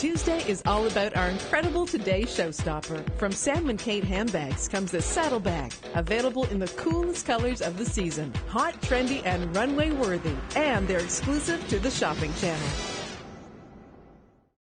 Tuesday is all about our incredible Today showstopper. From Sam and Kate Handbags comes the saddlebag, available in the coolest colors of the season. Hot, trendy, and runway worthy. And they're exclusive to the shopping channel.